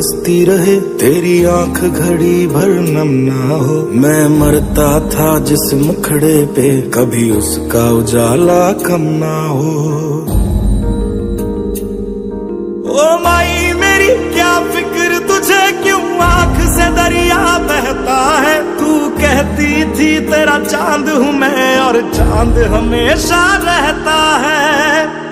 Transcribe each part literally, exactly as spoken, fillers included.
बरसती रहे, तेरी आंख घड़ी भर नम ना हो। मैं मरता था जिस मुखड़े पे, कभी उसका उजाला कम ना हो। ओ माई मेरी क्या फिक्र तुझे, क्यों आंख से दरिया बहता है। तू कहती थी तेरा चांद हूँ मैं, और चांद हमेशा रहता है।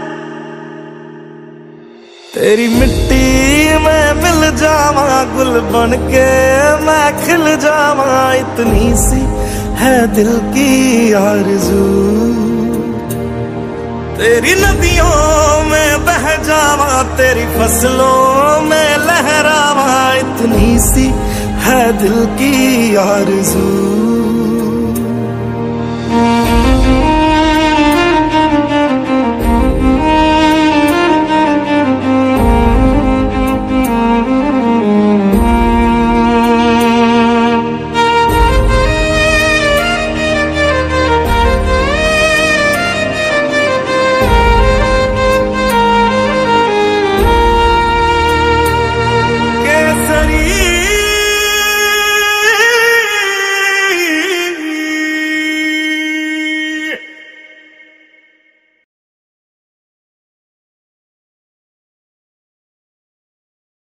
तेरी मिट्टी में मिल जावा, गुल बन के मैं खिल जावा। इतनी सी है दिल की आरज़ू, तेरी नदियों में बह जावा, तेरी फसलों में लहरावा। इतनी सी है दिल की आरज़ू।